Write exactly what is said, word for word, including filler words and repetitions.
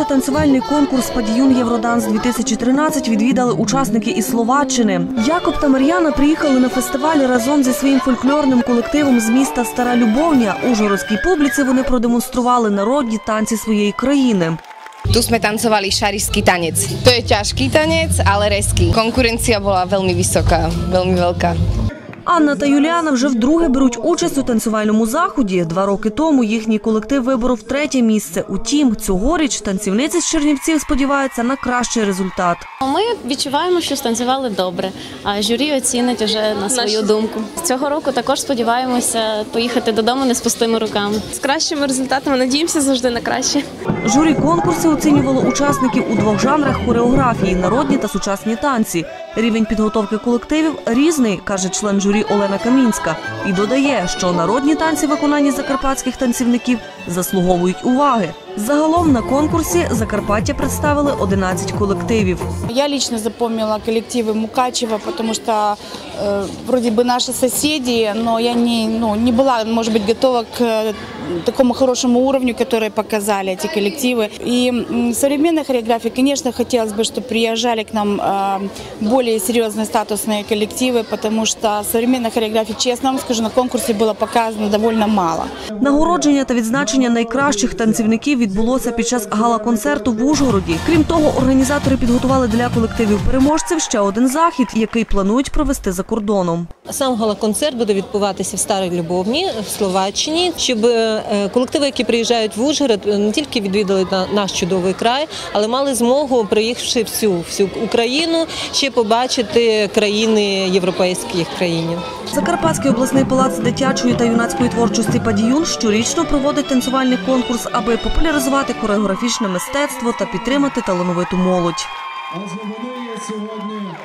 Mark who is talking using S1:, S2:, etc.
S1: танцювальний конкурс «Падіюн Євроданс-дві тисячі тринадцять» відвідали учасники із Словаччини. Якоб та Мар'яна приїхали на фестиваль разом зі своїм фольклорним колективом з міста Стара Любовня. Ужгородській публіці вони продемонстрували народні танці своєї країни.
S2: Tu sme tancovali šarišský tanec. To je ťažký tanec, ale резкий. Конкуренція була veľmi vysoká, veľmi veľká.
S1: Анна та Юліана вже вдруге беруть участь у танцювальному заході. Два роки тому їхній колектив виборов третє місце. Утім, цьогоріч танцівниці з Чернівців сподіваються на кращий результат.
S3: Ми відчуваємо, що станцювали добре, а журі оцінить вже на свою думку. Цього року також сподіваємося поїхати додому не з пустими руками.
S4: З кращими результатами надіємося завжди на краще.
S1: Журі конкурсу оцінювало учасників у двох жанрах хореографії – народні та сучасні танці. Рівень підготовки колективів різний, каже член журі Олена Камінська. І додає, що народні танці, виконані закарпатських танцівників, заслуговують уваги. Загалом на конкурсі Закарпаття представили одинадцять колективів.
S5: Я лично запомнила коллективы Мукачева, потому что э, вроде бы наши соседи, но я не, ну, не была, может быть, готова к такому хорошему уровню, который показали эти коллективы. И э, современной хореографии, конечно, хотелось бы, чтобы приезжали к нам э, более серьезные статусные коллективы, потому что современной хореографии, честно вам скажу, на конкурсе было показано довольно мало.
S1: Нагородження та відзначення найкращих танцівників відбулося під час гала-концерту в Ужгороді. Крім того, організатори підготували для колективів-переможців ще один захід, який планують провести за кордоном.
S6: Сам гала-концерт буде відбуватися в Старій Любовні, в Словаччині, щоб колективи, які приїжджають в Ужгород, не тільки відвідали наш чудовий край, але мали змогу, приїхавши всю, всю Україну, ще побачити країни європейських країн.
S1: Закарпатський обласний палац дитячої та юнацької творчості «Падіюн» щорічно проводить танцювальний конкурс, аби популяризувати хореографічне мистецтво та підтримати талановиту молодь.